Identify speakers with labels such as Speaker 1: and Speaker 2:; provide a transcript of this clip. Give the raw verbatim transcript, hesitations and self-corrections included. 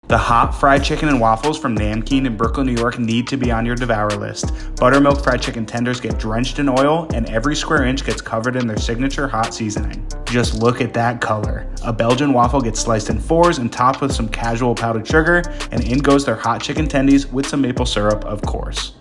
Speaker 1: The hot fried chicken and waffles from Namkeen in Brooklyn, New York need to be on your devour list. Buttermilk fried chicken tenders get drenched in oil and every square inch gets covered in their signature hot seasoning. Just look at that color. A Belgian waffle gets sliced in fours and topped with some casual powdered sugar, and in goes their hot chicken tendies with some maple syrup, of course.